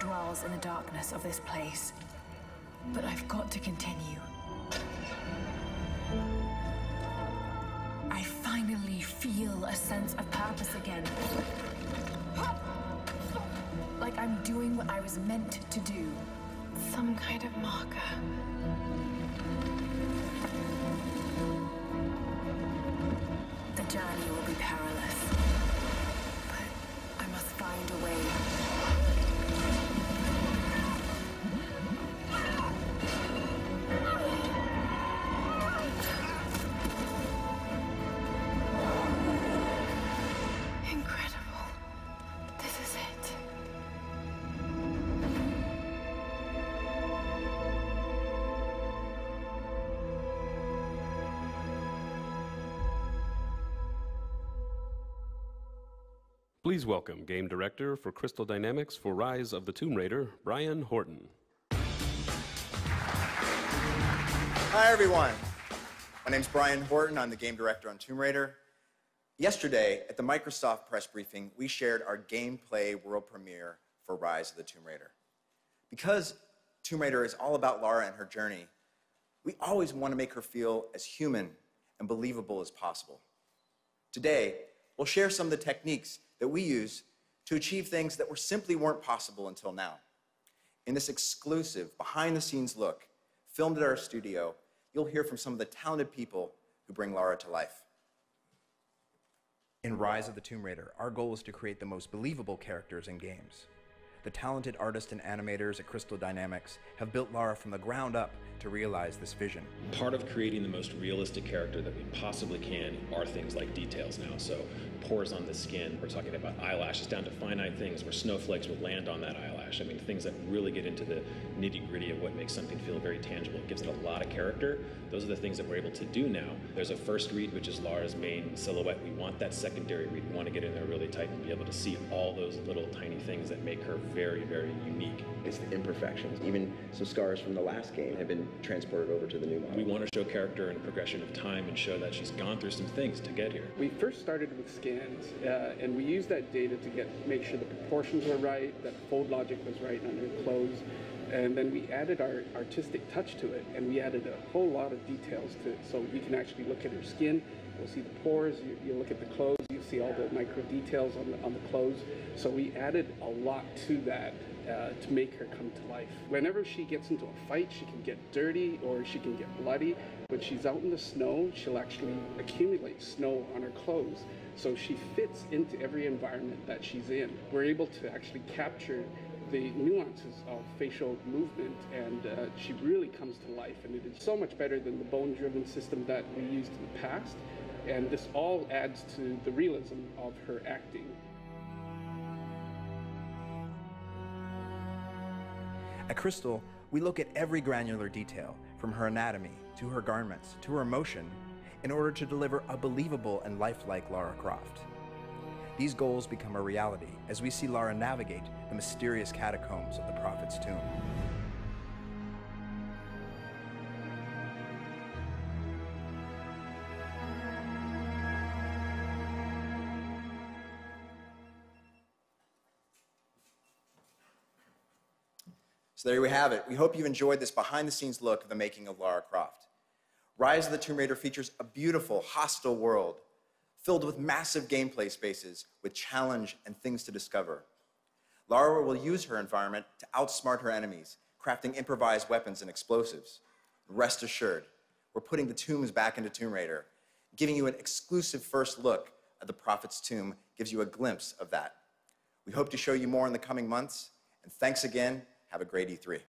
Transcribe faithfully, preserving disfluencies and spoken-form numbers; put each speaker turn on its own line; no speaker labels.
crawls in the darkness of this place. But I've got to continue. I finally feel a sense of purpose again. Like I'm doing what I was meant to do. Some kind of marker. The journey will be perilous, but I must find a way.
Please welcome Game Director for Crystal Dynamics for Rise of the Tomb Raider, Brian Horton.
Hi, everyone. My name's Brian Horton. I'm the Game Director on Tomb Raider. Yesterday, at the Microsoft press briefing, we shared our gameplay world premiere for Rise of the Tomb Raider. Because Tomb Raider is all about Lara and her journey, we always want to make her feel as human and believable as possible. Today, we'll share some of the techniques that we use to achieve things that were simply weren't possible until now. In this exclusive, behind-the-scenes look, filmed at our studio, you'll hear from some of the talented people who bring Lara to life.
In Rise of the Tomb Raider, our goal is to create the most believable characters in games. The talented artists and animators at Crystal Dynamics have built Lara from the ground up to realize this vision.
Part of creating the most realistic character that we possibly can are things like details now. So pores on the skin, we're talking about eyelashes down to finite things where snowflakes will land on that eyelash. I mean, things that really get into the nitty-gritty of what makes something feel very tangible. It gives it a lot of character. Those are the things that we're able to do now. There's a first read, which is Lara's main silhouette. We want that secondary read. We want to get in there really tight and be able to see all those little tiny things that make her very, very unique.
It's the imperfections. Even some scars from the last game have been transported over to the new model.
We want to show character and progression of time and show that she's gone through some things to get here.
We first started with scans, uh, and we used that data to get make sure the proportions were right, that fold logic was right on her clothes, and then we added our artistic touch to it, and we added a whole lot of details to it, so you can actually look at her skin. You'll see the pores, you, you look at the clothes, you see all the micro details on the, on the clothes. So we added a lot to that uh, to make her come to life. Whenever she gets into a fight, she can get dirty or she can get bloody. When she's out in the snow, she'll actually accumulate snow on her clothes. So she fits into every environment that she's in. We're able to actually capture the nuances of facial movement, and uh, she really comes to life, and it is so much better than the bone-driven system that we used in the past. And this all adds to the realism of her acting.
At Crystal, we look at every granular detail, from her anatomy, to her garments, to her emotion, in order to deliver a believable and lifelike Lara Croft. These goals become a reality as we see Lara navigate the mysterious catacombs of the Prophet's tomb.
So there we have it. We hope you've enjoyed this behind-the-scenes look of the making of Lara Croft. Rise of the Tomb Raider features a beautiful, hostile world filled with massive gameplay spaces with challenge and things to discover. Lara will use her environment to outsmart her enemies, crafting improvised weapons and explosives. Rest assured, we're putting the tombs back into Tomb Raider. Giving you an exclusive first look at the Prophet's tomb gives you a glimpse of that. We hope to show you more in the coming months, and thanks again. Have a great E three.